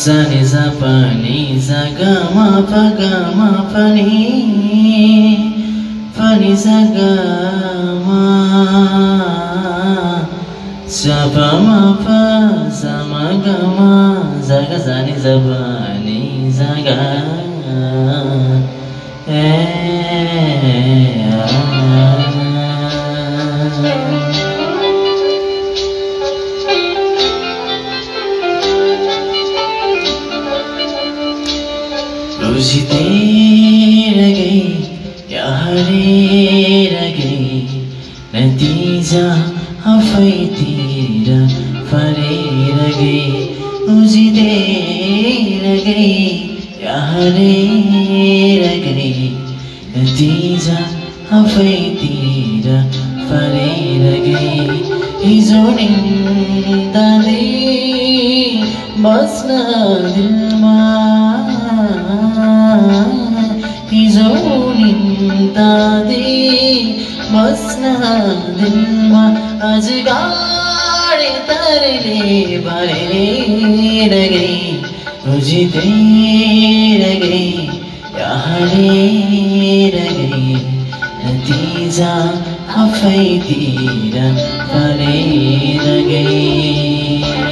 Sani sa pa ni sa ga ma pa ni pa ni sa ga ma sa pa ma pa sa ma ga ma sa ni sa pa ni sa ga रोजी तेर गई या हरेर गई नतीजा आफैतिर फरेर गई रोजी तेर गई या हरेर गई नतीजा आफैतिर फरेर गई हिजो निन्दाले बस्न दिलमा हिजो निन्दाले बस्न दिलमा आज गाडी तरले भरेर गई रोजी तेर गई या हरेर गई नतीजा आफैतिर फरेर गई